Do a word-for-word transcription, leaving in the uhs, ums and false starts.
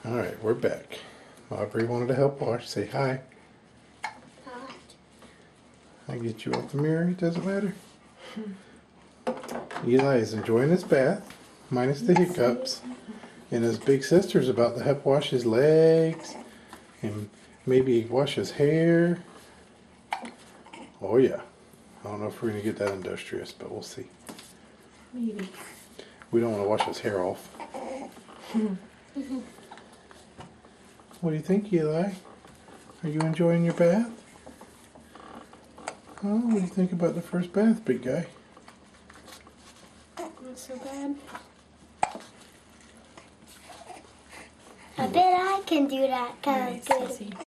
Alright, we're back. Aubrey wanted to help wash. Say hi. Hi. I get you out the mirror, it doesn't matter. Eli is enjoying his bath, minus the hiccups. And his big sister's about to help wash his legs and maybe wash his hair. Oh yeah. I don't know if we're going to get that industrious, but we'll see. Maybe. We don't want to wash his hair off. What do you think, Eli? Are you enjoying your bath? Oh, what do you think about the first bath, big guy? Not so bad. I bet I can do that kind of Nice, good. easy.